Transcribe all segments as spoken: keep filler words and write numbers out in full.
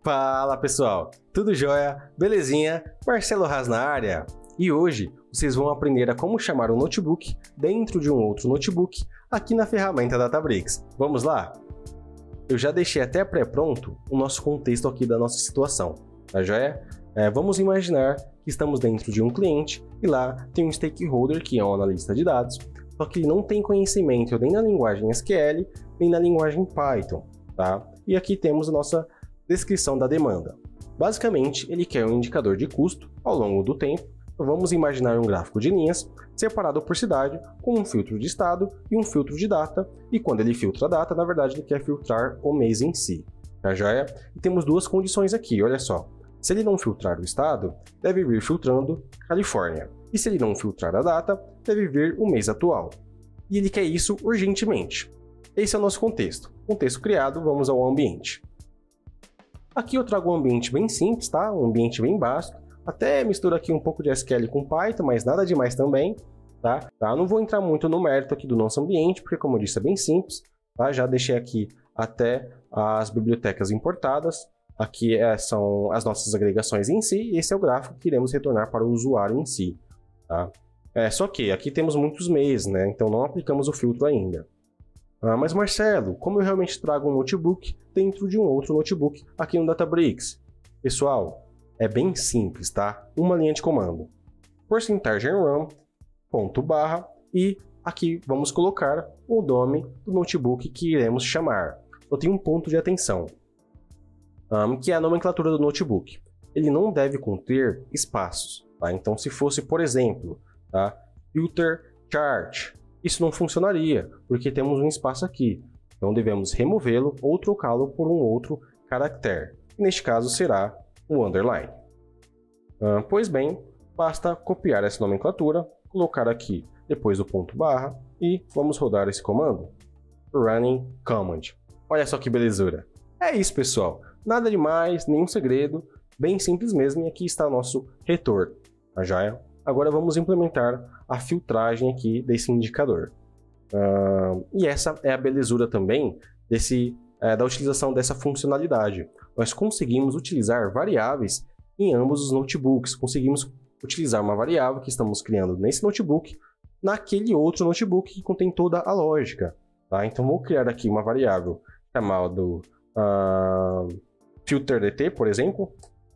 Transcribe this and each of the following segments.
Fala pessoal, tudo jóia? Belezinha? Marcelo Raz na área. E hoje vocês vão aprender a como chamar um notebook dentro de um outro notebook aqui na ferramenta Databricks. Vamos lá? Eu já deixei até pré-pronto o nosso contexto aqui da nossa situação, tá jóia? É, vamos imaginar que estamos dentro de um cliente e lá tem um stakeholder que é um analista de dados, só que ele não tem conhecimento nem na linguagem S Q L, nem na linguagem Python, tá? E aqui temos a nossa descrição da demanda. Basicamente, ele quer um indicador de custo ao longo do tempo. Então, vamos imaginar um gráfico de linhas separado por cidade com um filtro de estado e um filtro de data. E quando ele filtra a data, na verdade, ele quer filtrar o mês em si. Tá joia? E temos duas condições aqui, olha só. Se ele não filtrar o estado, deve vir filtrando Califórnia. E se ele não filtrar a data, deve vir o mês atual. E ele quer isso urgentemente. Esse é o nosso contexto. Contexto criado, vamos ao ambiente. Aqui eu trago um ambiente bem simples, tá? Um ambiente bem básico. Até misturo aqui um pouco de S Q L com Python, mas nada demais também, tá? tá? Não vou entrar muito no mérito aqui do nosso ambiente, porque como eu disse, é bem simples, tá? Já deixei aqui até as bibliotecas importadas. Aqui é, são as nossas agregações em si, e esse é o gráfico que iremos retornar para o usuário em si, tá? É, só que aqui temos muitos meses, né? Então não aplicamos o filtro ainda. Ah, mas Marcelo, como eu realmente trago um notebook dentro de um outro notebook aqui no Databricks? Pessoal, é bem simples, tá? Uma linha de comando. Porcentagem RAM, ponto barra, e aqui vamos colocar o nome do notebook que iremos chamar. Só tem um ponto de atenção, um, que é a nomenclatura do notebook. Ele não deve conter espaços, tá? Então se fosse, por exemplo, tá? Filter chart, isso não funcionaria, porque temos um espaço aqui. Então devemos removê-lo ou trocá-lo por um outro caractere. E neste caso será o underline. Ah, pois bem, basta copiar essa nomenclatura, colocar aqui depois do ponto barra e vamos rodar esse comando. Running command. Olha só que belezura. É isso, pessoal. Nada demais, nenhum segredo. Bem simples mesmo, e aqui está o nosso retorno. Tá joia? Agora vamos implementar a filtragem aqui desse indicador. Uh, e essa é a belezura também desse, é, da utilização dessa funcionalidade. Nós conseguimos utilizar variáveis em ambos os notebooks. Conseguimos utilizar uma variável que estamos criando nesse notebook, naquele outro notebook que contém toda a lógica. Tá? Então vou criar aqui uma variável chamada uh, filterDT, por exemplo.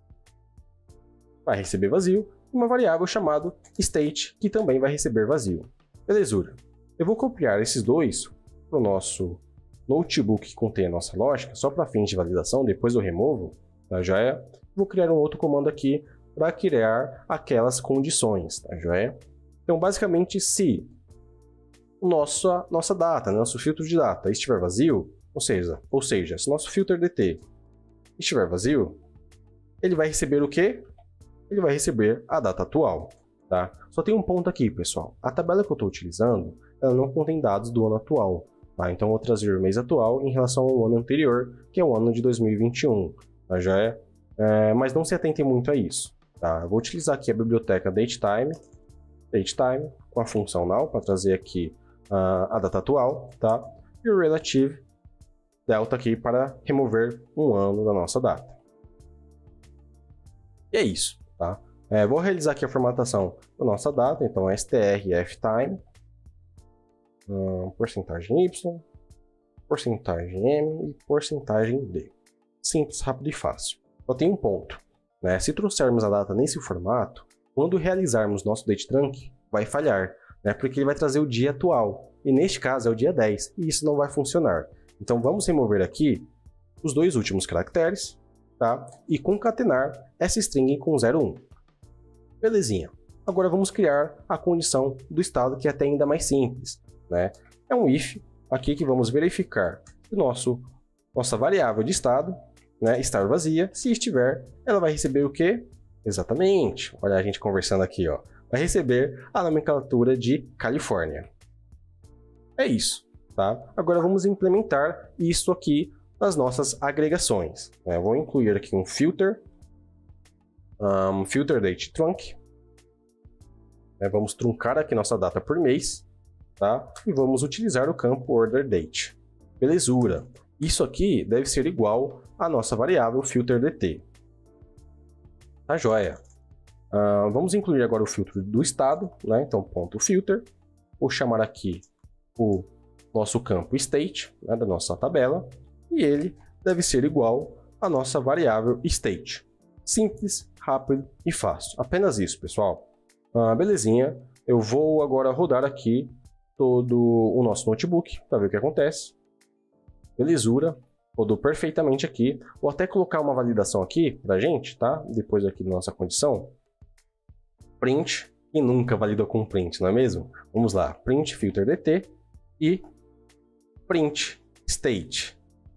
Vai receber vazio. Uma variável chamada state, que também vai receber vazio. Belezura. Eu vou copiar esses dois para o nosso notebook que contém a nossa lógica, só para fins de validação, depois eu removo, tá joia? Vou criar um outro comando aqui para criar aquelas condições, tá joia? Então, basicamente, se nossa, nossa data, nosso filtro de data estiver vazio, ou seja, ou seja, se nosso filter D T estiver vazio, ele vai receber o quê? Ele vai receber a data atual, tá? Só tem um ponto aqui, pessoal. A tabela que eu estou utilizando, ela não contém dados do ano atual, tá? Então eu vou trazer o mês atual em relação ao ano anterior, que é o ano de dois mil e vinte e um, tá? Já é, é, mas não se atentem muito a isso, tá? Eu vou utilizar aqui a biblioteca datetime, datetime com a função now para trazer aqui uh, a data atual, tá? E o relative delta aqui para remover um ano da nossa data. E é isso. Tá? É, vou realizar aqui a formatação da nossa data, então strftime, um, porcentagem y, porcentagem m e porcentagem d. Simples, rápido e fácil. Só tem um ponto, né? Se trouxermos a data nesse formato, quando realizarmos nosso datetrunc, vai falhar, né? Porque ele vai trazer o dia atual, e neste caso é o dia dez, e isso não vai funcionar. Então vamos remover aqui os dois últimos caracteres, tá? E concatenar essa string com zero um. Belezinha. Agora vamos criar a condição do estado, que é até ainda mais simples, né? É um if aqui que vamos verificar o nosso nossa variável de estado, né, estar vazia. Se estiver, ela vai receber o quê? Exatamente. Olha a gente conversando aqui, ó. Vai receber a nomenclatura de Califórnia. É isso, tá? Agora vamos implementar isso aqui nas nossas agregações. Eu vou incluir aqui um filter, um filter date trunc. Vamos truncar aqui nossa data por mês, tá? E vamos utilizar o campo order date. Belezura. isso aqui deve ser igual à nossa variável filterDT. Tá joia? Uh, vamos incluir agora o filtro do estado, né? Então, ponto filter. Vou chamar aqui o nosso campo state, né, da nossa tabela, e ele deve ser igual à nossa variável state. Simples, rápido e fácil. Apenas isso, pessoal. Uh, belezinha. Eu vou agora rodar aqui todo o nosso notebook para ver o que acontece. Belezura. Rodou perfeitamente aqui. Vou até colocar uma validação aqui pra gente, tá? Depois aqui da nossa condição. Print. E nunca valida com print, não é mesmo? Vamos lá. Print filterDT e print state.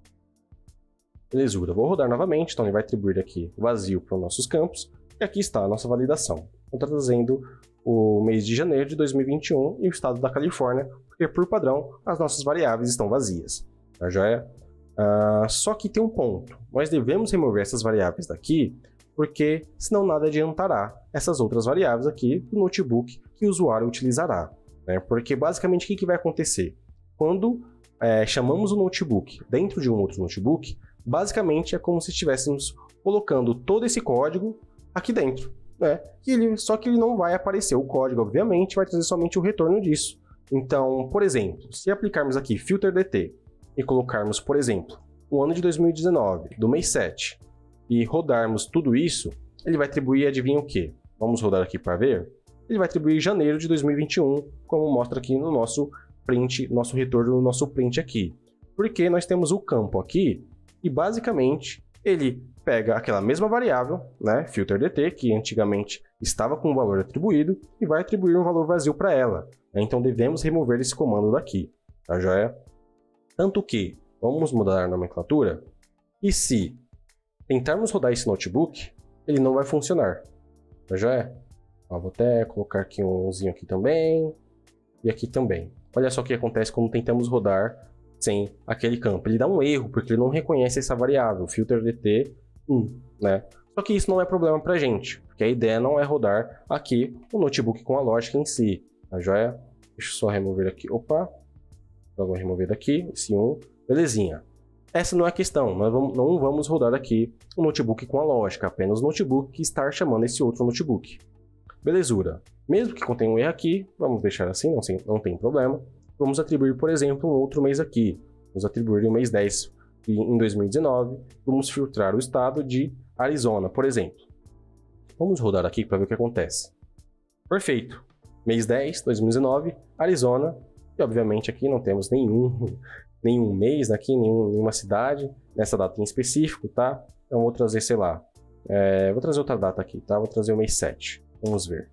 Belezura. Vou rodar novamente. Então ele vai atribuir aqui vazio para os nossos campos. E aqui está a nossa validação. Estou trazendo o mês de janeiro de dois mil e vinte e um e o estado da Califórnia, porque por padrão as nossas variáveis estão vazias. Tá joia? Uh, só que tem um ponto. Nós devemos remover essas variáveis daqui, porque senão nada adiantará essas outras variáveis aqui do notebook que o usuário utilizará. Né? Porque basicamente o que, que vai acontecer? Quando é, chamamos o notebook dentro de um outro notebook, basicamente é como se estivéssemos colocando todo esse código aqui dentro. Né? E ele, só que ele não vai aparecer o código, obviamente, vai trazer somente o retorno disso. Então, por exemplo, se aplicarmos aqui filterDT e colocarmos, por exemplo, o ano de dois mil e dezenove, do mês sete, e rodarmos tudo isso, ele vai atribuir, adivinha o quê? Vamos rodar aqui para ver? Ele vai atribuir janeiro de dois mil e vinte e um, como mostra aqui no nosso print, nosso retorno, no nosso print aqui. Porque nós temos o campo aqui, e basicamente ele pega aquela mesma variável, né, filterDT, que antigamente estava com um valor atribuído, e vai atribuir um valor vazio para ela. Então devemos remover esse comando daqui, tá joia? Tanto que, vamos mudar a nomenclatura, e se tentarmos rodar esse notebook, ele não vai funcionar, tá joia? Ó, vou até colocar aqui um umzinho aqui também, e aqui também. Olha só o que acontece quando tentamos rodar sem aquele campo. Ele dá um erro, porque ele não reconhece essa variável, filterDT um, né? Só que isso não é problema pra gente, porque a ideia não é rodar aqui o notebook com a lógica em si, tá joia? Deixa eu só remover aqui, opa, então vou remover daqui, esse um, belezinha. Essa não é a questão, nós vamos, não vamos rodar aqui o notebook com a lógica, apenas o notebook que está chamando esse outro notebook. Belezura. Mesmo que contenha um erro aqui, vamos deixar assim, não, não tem problema. Vamos atribuir, por exemplo, um outro mês aqui. Vamos atribuir o mês dez em dois mil e dezenove. Vamos filtrar o estado de Arizona, por exemplo. Vamos rodar aqui para ver o que acontece. Perfeito. Mês dez, dois mil e dezenove, Arizona. E obviamente aqui não temos nenhum, nenhum mês aqui, nenhum, nenhuma cidade nessa data em específico, tá? Então vou trazer, sei lá, é, vou trazer outra data aqui, tá? Vou trazer o mês sete. Vamos ver.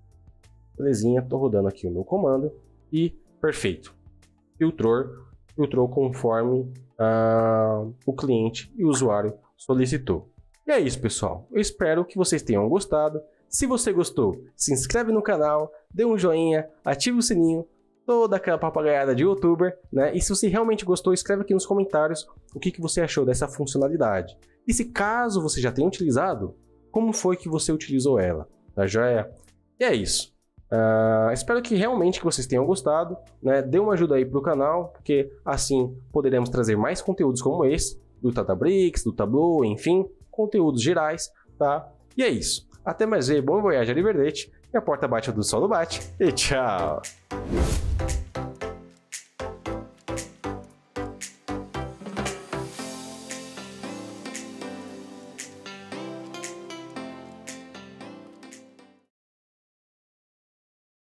Belezinha, tô rodando aqui o meu comando e perfeito. Filtrou, filtrou conforme uh, o cliente e o usuário solicitou. E é isso, pessoal. Eu espero que vocês tenham gostado. Se você gostou, se inscreve no canal, dê um joinha, ative o sininho, toda aquela papagaiada de youtuber, né? E se você realmente gostou, escreve aqui nos comentários o que, que você achou dessa funcionalidade. E se caso você já tenha utilizado, como foi que você utilizou ela, tá joia? E é isso. Uh, espero que realmente que vocês tenham gostado, né? Dê uma ajuda aí pro canal, porque assim poderemos trazer mais conteúdos como esse, do Databricks, do Tableau, enfim, conteúdos gerais, tá? E é isso. Até mais ver, bom voyage a Liberdade, e a porta bate do solo bate, e tchau!